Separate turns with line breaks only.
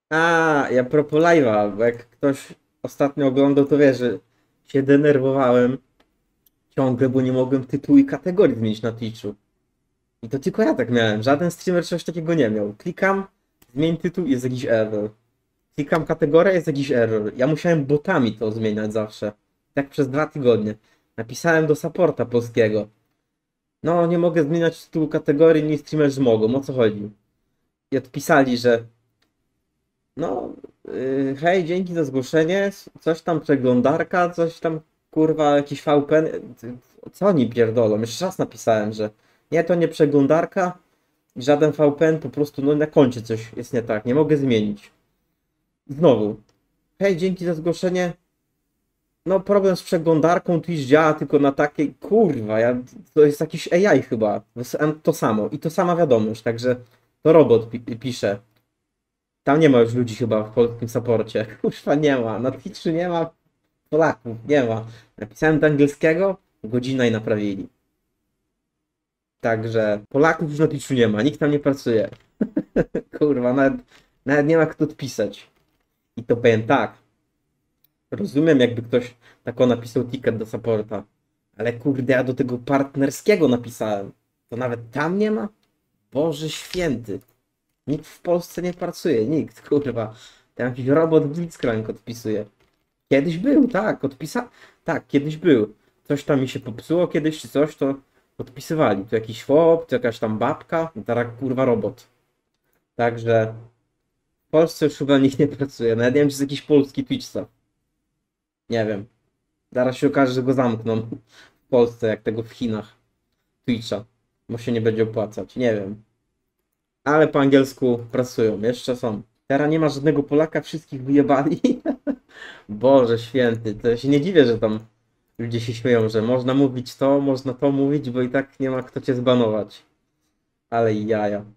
Ja propos live'a, bo jak ktoś ostatnio oglądał, to wie, że się denerwowałem ciągle, bo nie mogłem tytułu i kategorii zmienić na Twitchu. I to tylko ja tak miałem, żaden streamer czegoś takiego nie miał. Klikam, zmień tytuł, jest jakiś error. Klikam kategorię, jest jakiś error. Ja musiałem botami to zmieniać zawsze. Tak przez 2 tygodnie. Napisałem do supporta polskiego. No, nie mogę zmieniać tytułu kategorii, nie streamerzy mogą. O co chodzi? I odpisali, że no, hej, dzięki za zgłoszenie, coś tam przeglądarka, coś tam, kurwa, jakiś VPN, co oni pierdolą? Jeszcze raz napisałem, że nie, to nie przeglądarka, żaden VPN, po prostu, no na koncie coś jest nie tak, nie mogę zmienić. Znowu, hej, dzięki za zgłoszenie, no problem z przeglądarką, Twitch działa tylko na takiej, kurwa, to jest jakiś AI chyba, wysłałem to samo i to sama wiadomość, także to robot pisze. Tam nie ma już ludzi chyba w polskim saporcie. Kurwa nie ma. Na Twitchu nie ma Polaków. Nie ma. Napisałem do angielskiego, godzina i naprawili. Także Polaków już na Twitchu nie ma. Nikt tam nie pracuje. Kurwa, nawet nie ma kto odpisać. I to powiem tak. Rozumiem, jakby ktoś taką napisał ticket do supporta. Ale kurde, ja do tego partnerskiego napisałem. To nawet tam nie ma? Boże święty. Nikt w Polsce nie pracuje, nikt, kurwa. Tam jakiś robot Blitzcrank odpisuje. Kiedyś był, tak, Tak, kiedyś był. Coś tam mi się popsuło kiedyś, czy coś, to odpisywali. Tu jakiś chłop, tu jakaś tam babka, teraz kurwa robot. Także w Polsce już chyba nikt nie pracuje. Nawet nie wiem, czy jest jakiś polski Twitchsa. Nie wiem. Zaraz się okaże, że go zamkną w Polsce, jak tego w Chinach. Twitcha. Bo się nie będzie opłacać. Nie wiem. Ale po angielsku pracują, jeszcze są. Teraz nie ma żadnego Polaka, wszystkich wyjebali. Boże święty, to się nie dziwię, że tam ludzie się śmieją, że można mówić to, można to mówić, bo i tak nie ma kto cię zbanować. Ale i jaja.